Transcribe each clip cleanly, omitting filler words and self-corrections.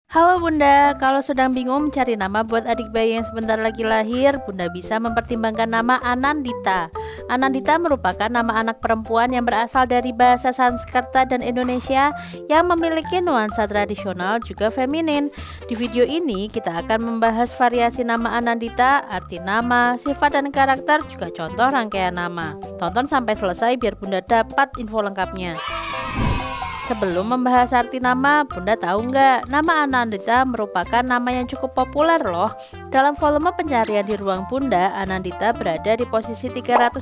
Halo Bunda, kalau sedang bingung mencari nama buat adik bayi yang sebentar lagi lahir, Bunda bisa mempertimbangkan nama Anandita. Anandita merupakan nama anak perempuan yang berasal dari bahasa Sanskerta dan Indonesia yang memiliki nuansa tradisional juga feminin. Di video ini kita akan membahas variasi nama Anandita, arti nama, sifat dan karakter, juga contoh rangkaian nama. Tonton sampai selesai biar Bunda dapat info lengkapnya. Sebelum membahas arti nama, Bunda tahu nggak, nama Anandita merupakan nama yang cukup populer loh. Dalam volume pencarian di ruang Bunda, Anandita berada di posisi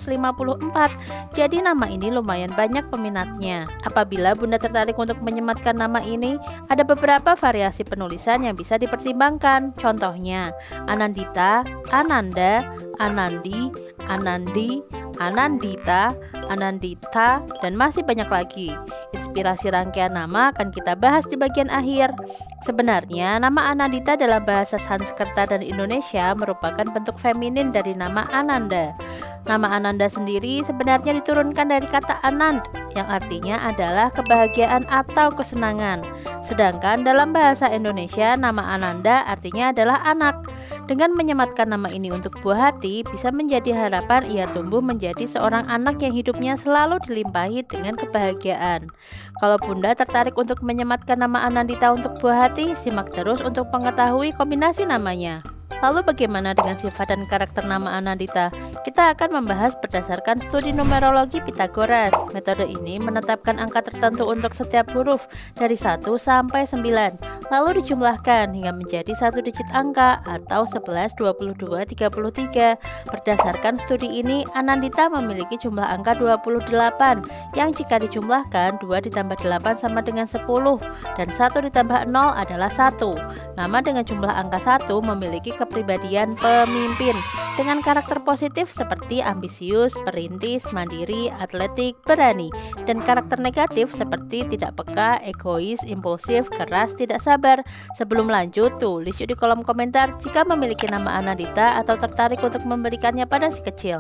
354. Jadi nama ini lumayan banyak peminatnya. Apabila Bunda tertarik untuk menyematkan nama ini, ada beberapa variasi penulisan yang bisa dipertimbangkan. Contohnya, Anandita, Ananda, Anandi, Anandi, Anandita, Anandita, dan masih banyak lagi. Inspirasi rangkaian nama akan kita bahas di bagian akhir. Sebenarnya, nama Anandita dalam bahasa Sanskerta dan Indonesia merupakan bentuk feminin dari nama Ananda. Nama Ananda sendiri sebenarnya diturunkan dari kata Anand, yang artinya adalah kebahagiaan atau kesenangan. Sedangkan dalam bahasa Indonesia, nama Ananda artinya adalah anak. Dengan menyematkan nama ini untuk buah hati, bisa menjadi harapan ia tumbuh menjadi seorang anak yang hidupnya selalu dilimpahi dengan kebahagiaan. Kalau Bunda tertarik untuk menyematkan nama Anandita untuk buah hati, simak terus untuk mengetahui kombinasi namanya. Lalu bagaimana dengan sifat dan karakter nama Anandita? Kita akan membahas berdasarkan studi numerologi Pythagoras. Metode ini menetapkan angka tertentu untuk setiap huruf dari 1 sampai 9, lalu dijumlahkan hingga menjadi satu digit angka atau 11, 22, 33. Berdasarkan studi ini, Anandita memiliki jumlah angka 28, yang jika dijumlahkan 2 ditambah 8 sama dengan 10, dan 1 ditambah 0 adalah 1. Nama dengan jumlah angka 1 memiliki kepribadian pemimpin dengan karakter positif seperti ambisius, perintis, mandiri, atletik, berani, dan karakter negatif seperti tidak peka, egois, impulsif, keras, tidak sabar. Sebelum lanjut, tulis yuk di kolom komentar jika memiliki nama Anandita atau tertarik untuk memberikannya pada si kecil.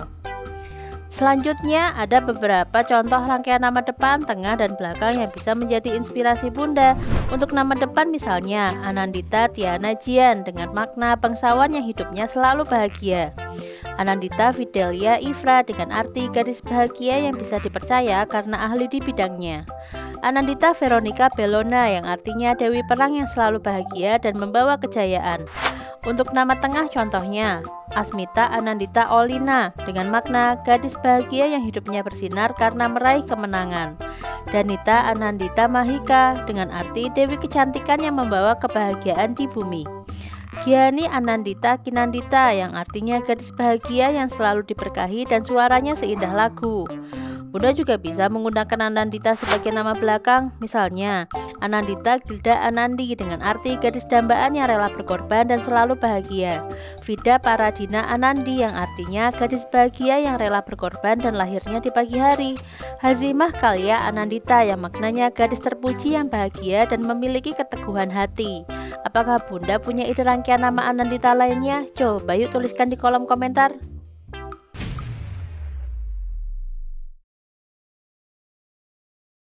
Selanjutnya ada beberapa contoh rangkaian nama depan, tengah, dan belakang yang bisa menjadi inspirasi Bunda. Untuk nama depan misalnya Anandita Tiana Jian dengan makna bangsawan yang hidupnya selalu bahagia. Anandita Fidelia Ifra dengan arti gadis bahagia yang bisa dipercaya karena ahli di bidangnya. Anandita Veronica Bellona yang artinya Dewi Perang yang selalu bahagia dan membawa kejayaan. Untuk nama tengah contohnya Asmita Anandita Olina dengan makna gadis bahagia yang hidupnya bersinar karena meraih kemenangan. Danita Anandita Mahika dengan arti Dewi kecantikan yang membawa kebahagiaan di bumi. Giani Anandita Kinandita yang artinya gadis bahagia yang selalu diberkahi dan suaranya seindah lagu. Bunda juga bisa menggunakan Anandita sebagai nama belakang, misalnya Anandita Gilda Anandi dengan arti gadis dambaan yang rela berkorban dan selalu bahagia. Vida Paradina Anandi yang artinya gadis bahagia yang rela berkorban dan lahirnya di pagi hari. Hazimah Kalia Anandita yang maknanya gadis terpuji yang bahagia dan memiliki keteguhan hati. Apakah Bunda punya ide rangkaian nama Anandita lainnya? Coba yuk tuliskan di kolom komentar.